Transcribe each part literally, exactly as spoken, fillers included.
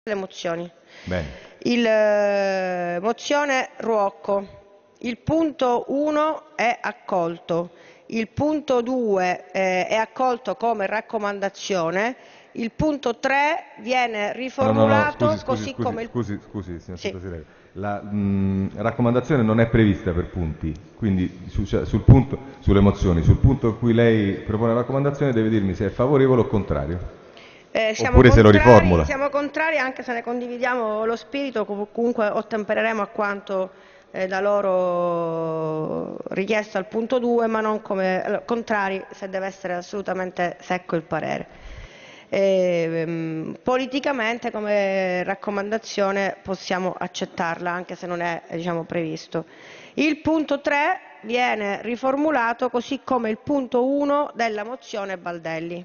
le mozioni. Bene. Il, eh, mozione Ruocco. Il punto uno è accolto. Il punto due eh, è accolto come raccomandazione. Il punto tre viene riformulato no, no, no, scusi, scusi, così scusi, come il... scusi, scusi, signor Sì. Sottosegretario. La mh, raccomandazione non è prevista per punti, quindi su- cioè, sul punto, sulle mozioni, sul punto in cui lei propone la raccomandazione deve dirmi se è favorevole o contrario. Eh, siamo Oppure se lo contrari, riformula. siamo contrari anche se ne condividiamo lo spirito, com- comunque ottempereremo a quanto eh, da loro richiesto al punto due, ma non come allora, contrari se deve essere assolutamente secco il parere. E, ehm, politicamente come raccomandazione possiamo accettarla anche se non è diciamo, previsto. Il punto tre viene riformulato così come il punto uno della mozione Baldelli.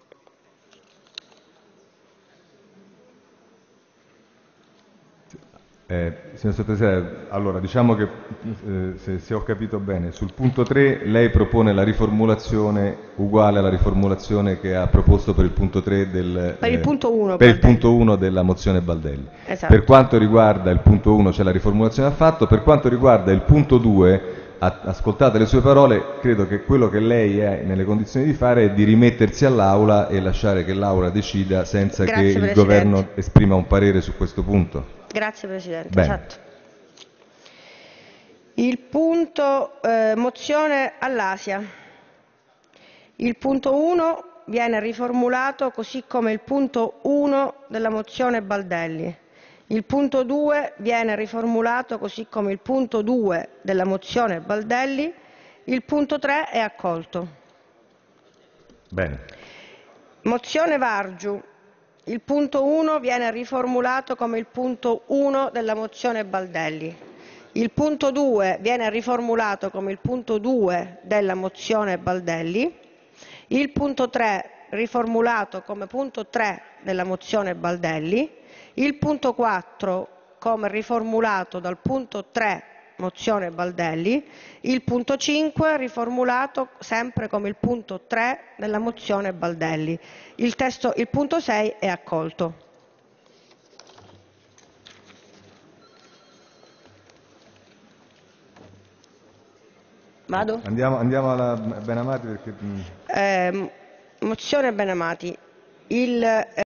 Eh, signor Sottosegretario, allora diciamo che eh, se, se ho capito bene, sul punto tre lei propone la riformulazione uguale alla riformulazione che ha proposto per il punto tre del, Per il eh, punto uno per il Baldelli. punto uno della mozione Baldelli. Per Esatto. quanto riguarda il punto uno c'è la riformulazione affatto, per quanto riguarda il punto due, a- ascoltate le sue parole, credo che quello che lei è nelle condizioni di fare è di rimettersi all'Aula e lasciare che l'Aula decida senza che Grazie il Presidente. Governo esprima un parere su questo punto. Grazie Presidente, Bene. esatto. Il punto eh, mozione all'Asia. Il punto uno viene riformulato così come il punto uno della mozione Baldelli. Il punto due viene riformulato così come il punto due della mozione Baldelli. Il punto tre è accolto. Bene. Mozione Vargiu. Il punto uno viene riformulato come il punto uno della mozione Baldelli. Il punto due viene riformulato come il punto due della mozione Baldelli. Il punto tre riformulato come punto tre della mozione Baldelli. Il punto quattro come riformulato dal punto tre mozione Baldelli, il punto cinque riformulato sempre come il punto tre della mozione Baldelli. Il, testo, il punto sei è accolto. Vado? Andiamo, andiamo alla Benamati perché... Eh, mozione Benamati. Il,